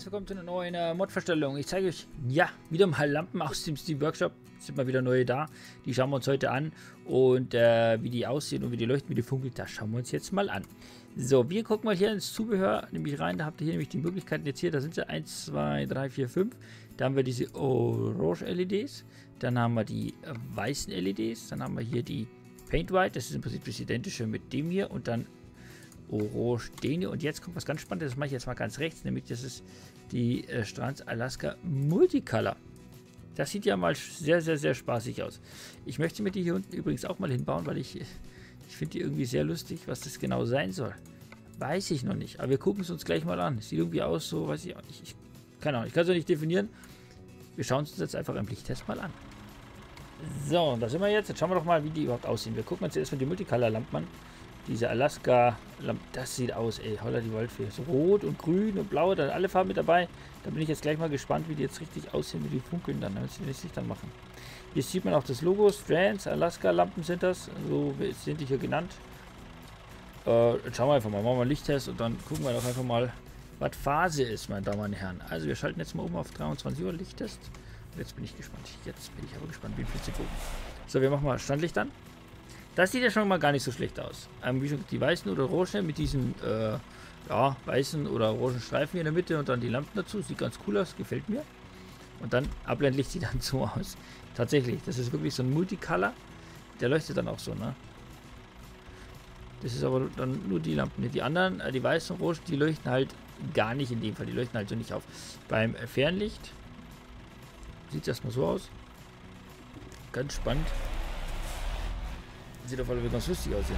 herzlich willkommen zu einer neuen Mod-Verstellung. Ich zeige euch, ja, wieder mal Lampen aus dem Steam Workshop. Sind mal wieder neue da. Die schauen wir uns heute an. Und wie die aussehen und wie die leuchten, wie die funkeln, das schauen wir uns jetzt mal an. So, wir gucken mal hier ins Zubehör nämlich rein. Da habt ihr hier nämlich die Möglichkeiten jetzt hier. Da sind sie 1, 2, 3, 4, 5. Da haben wir diese Orange-LEDs. Dann haben wir die weißen LEDs. Dann haben wir hier die Paint White. Das ist im Prinzip das Identische mit dem hier. Und dann Orange den. Und jetzt kommt was ganz Spannendes, das mache ich jetzt mal ganz rechts, nämlich das ist die Strands Alaska Multicolor. Das sieht ja mal sehr, sehr, sehr spaßig aus. Ich möchte mir die hier unten übrigens auch mal hinbauen, weil ich finde die irgendwie sehr lustig, was das genau sein soll. Weiß ich noch nicht, aber wir gucken es uns gleich mal an. Sieht irgendwie aus, so weiß ich auch nicht. Keine Ahnung, ich kann es noch nicht definieren. Wir schauen uns jetzt einfach im Lichttest mal an. So, da sind wir jetzt. Jetzt schauen wir doch mal, wie die überhaupt aussehen. Wir gucken uns erstmal die Multicolor-Lampen an. Diese Alaska-Lampe, das sieht aus, ey, holla die Waldfee. So rot und grün und blau, da alle Farben mit dabei. Da bin ich jetzt gleich mal gespannt, wie die jetzt richtig aussehen, wie die funkeln dann, wenn sie sich dann machen. Hier sieht man auch das Logo, Strands, Alaska-Lampen sind das, so sind die hier genannt. Jetzt schauen wir einfach mal, machen wir einen Lichttest und dann gucken wir doch einfach mal, was Phase ist, meine Damen und Herren. Also wir schalten jetzt mal um auf 23 Uhr Lichttest. Jetzt bin ich gespannt, jetzt bin ich aber gespannt, wie viel sie gucken. So, wir machen mal Standlicht an. Das sieht ja schon mal gar nicht so schlecht aus. Wie schon die weißen oder orange mit diesen ja, weißen oder orangen Streifen hier in der Mitte und dann die Lampen dazu. Sieht ganz cool aus, gefällt mir. Und dann Abblendlicht sieht dann so aus. Tatsächlich, das ist wirklich so ein Multicolor. Der leuchtet dann auch so, ne? Das ist aber dann nur die Lampen. Die anderen, die weißen und orangen, die leuchten halt gar nicht in dem Fall. Die leuchten halt so nicht auf. Beim Fernlicht sieht es erstmal so aus. Ganz spannend. Sieht auf alle Fälle ganz lustig aus hier,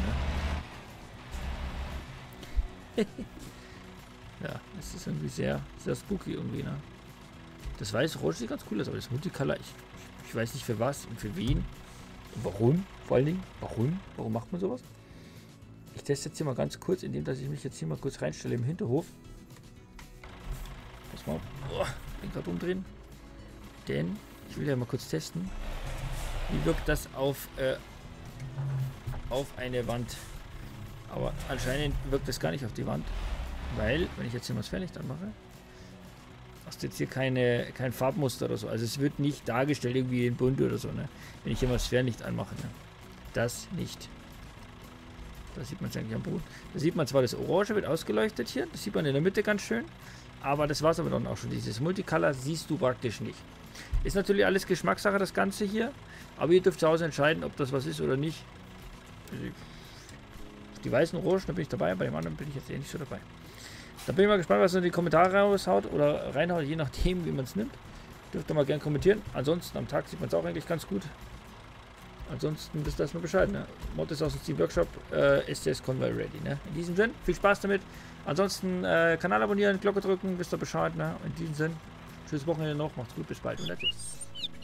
ne? Ja, das ist irgendwie sehr, sehr spooky irgendwie, ne? Das weiße Orange sieht ganz cool aus, aber das Multicolor, ich weiß nicht für was und für wen und warum, vor allen Dingen, warum macht man sowas? Ich teste jetzt hier mal ganz kurz, indem dass ich mich jetzt hier mal kurz reinstelle im Hinterhof. Pass mal, bin gerade umdrehen, denn ich will ja mal kurz testen, wie wirkt das auf eine Wand. Aber anscheinend wirkt das gar nicht auf die Wand, weil, wenn ich jetzt hier mal das Fernlicht anmache, hast du jetzt hier kein Farbmuster oder so. Also es wird nicht dargestellt irgendwie in bunt oder so, ne? Wenn ich hier mal das Fernlicht anmache, ne? Das nicht. Da sieht man es eigentlich am Boden. Da sieht man zwar, das Orange wird ausgeleuchtet hier, das sieht man in der Mitte ganz schön, aber das war es aber dann auch schon. Dieses Multicolor siehst du praktisch nicht. Ist natürlich alles Geschmackssache, das Ganze hier, aber ihr dürft zu Hause entscheiden, ob das was ist oder nicht. Die weißen Orangen, da bin ich dabei, bei dem anderen bin ich jetzt eh nicht so dabei. Da bin ich mal gespannt, was ihr in die Kommentare raushaut oder reinhaut, je nachdem, wie man es nimmt. Dürft ihr mal gerne kommentieren. Ansonsten am Tag sieht man es auch eigentlich ganz gut. Ansonsten wisst ihr erstmal Bescheid, ne? Mod ist aus dem Steam Workshop, STS Convoy ready, ne? In diesem Sinn, viel Spaß damit. Ansonsten Kanal abonnieren, Glocke drücken, wisst ihr Bescheid, ne? In diesem Sinn, tschüss Wochenende noch, macht's gut, bis bald und tschüss.